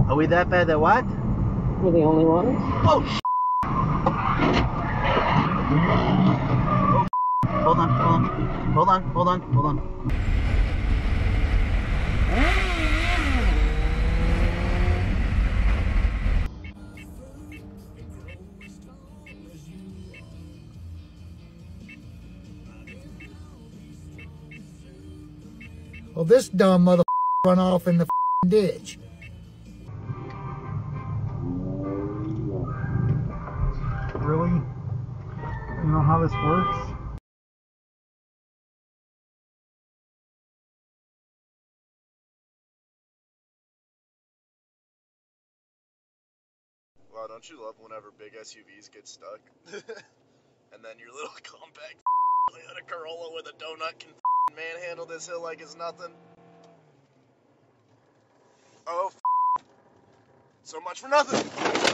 Are we that bad at what? We're the only ones. Oh, hold on. Well, this dumb mother run off in the ditch. Really? You know how this works? Wow, don't you love whenever big SUVs get stuck? And then your little compact Toyota Corolla with a donut can manhandle this hill like it's nothing? Oh, so much for nothing!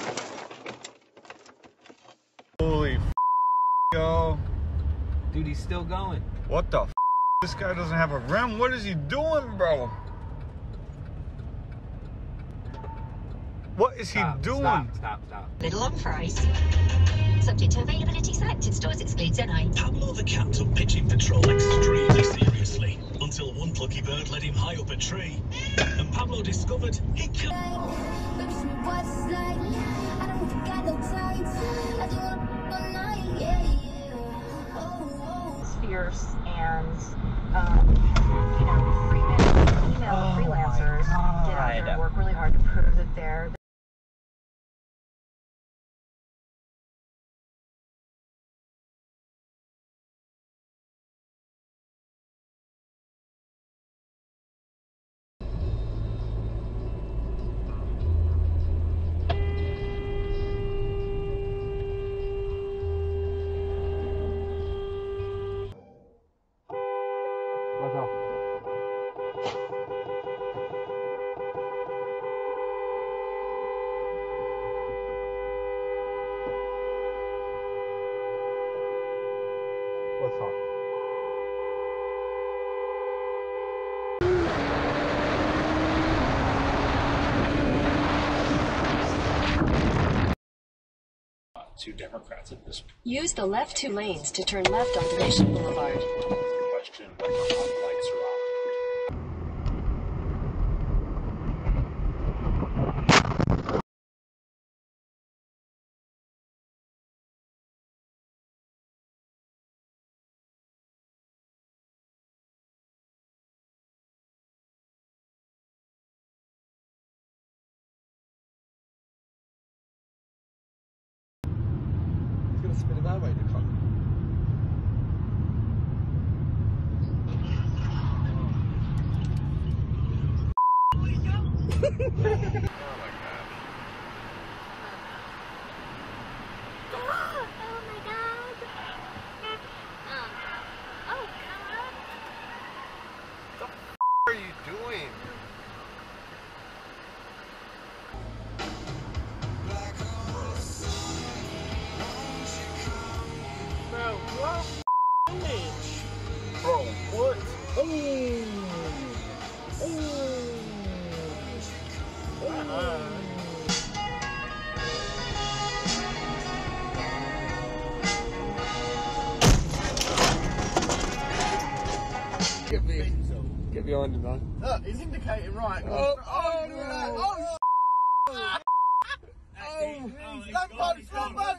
Holy yo. Dude, he's still going. What the This guy doesn't have a rim. What is he doing, bro? What is he doing? Stop. Little on fries. Subject to availability, selected stores excludes NI. Pablo the cat took pitching patrol extremely seriously until one plucky bird led him high up a tree. And Pablo discovered he could. Fierce and, female freelancers get out there and work really hard to prove that they're. What's up? What's up? Two Democrats at this Use the left 2 lanes to turn left onto Nation Boulevard. question whether or not lights are on. He's gonna spin it that way to come. What are you doing? Bro, what? Bro, what? Get behind him, man. Look, he's indicating right. Oh, That bug's gone, man!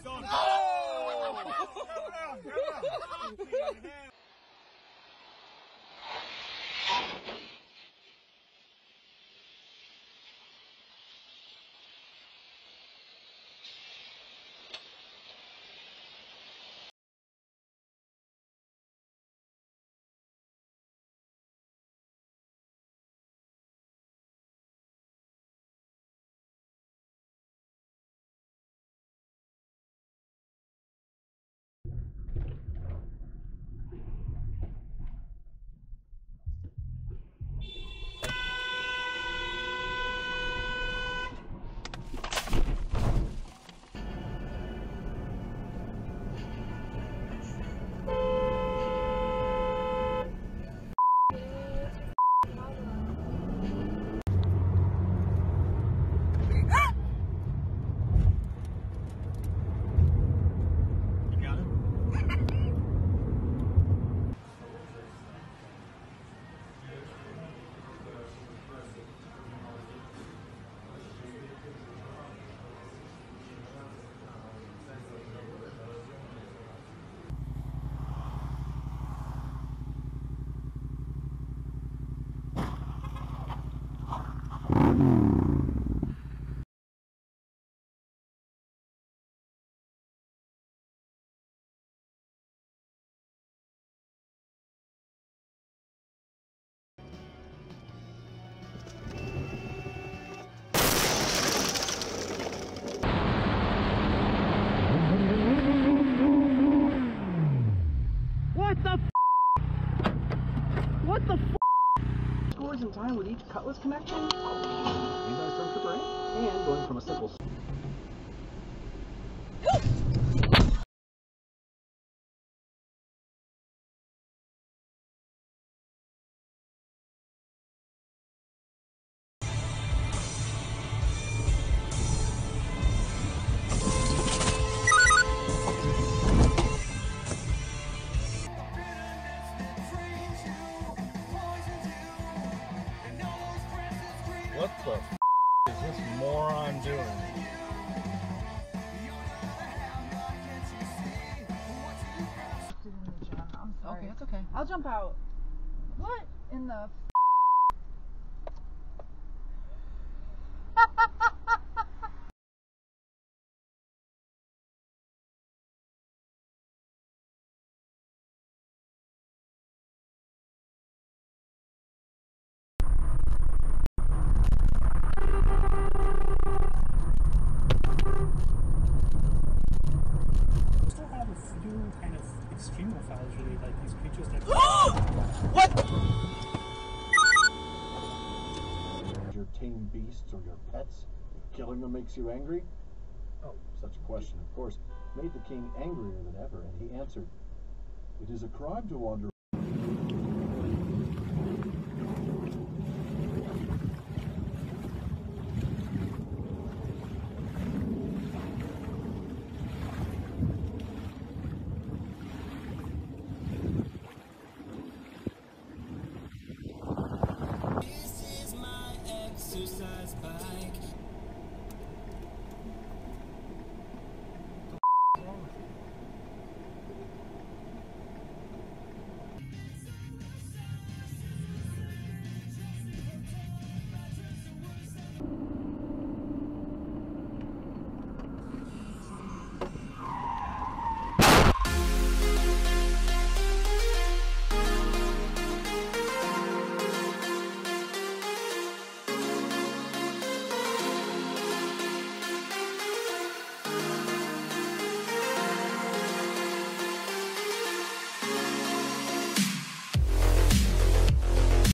What the f? Scores in time with each cutlass connection? Anti-stormtrooper and going from a simple... What the f is this moron doing? I'm sorry. Okay, that's okay. I'll jump out. What in the still have a few kind of extremophiles, really, like these creatures that... What? Your tame beasts or your pets? Killing them makes you angry? Oh, such a question, of course, made the king angrier than ever, and he answered, "It is a crime to wander." This is my exercise bike.